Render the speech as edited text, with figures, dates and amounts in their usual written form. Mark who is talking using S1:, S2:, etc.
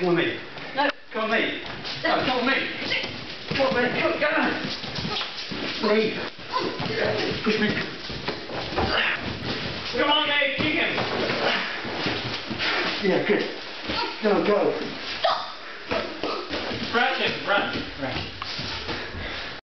S1: Come on, me.
S2: No.
S1: Come on, me. No, come on, me. Come on, me. Go on. Me. Push me. Come on, mate. Kick him. Yeah, good. Go, go.
S2: Stop.
S1: Scratch him. Run. Run.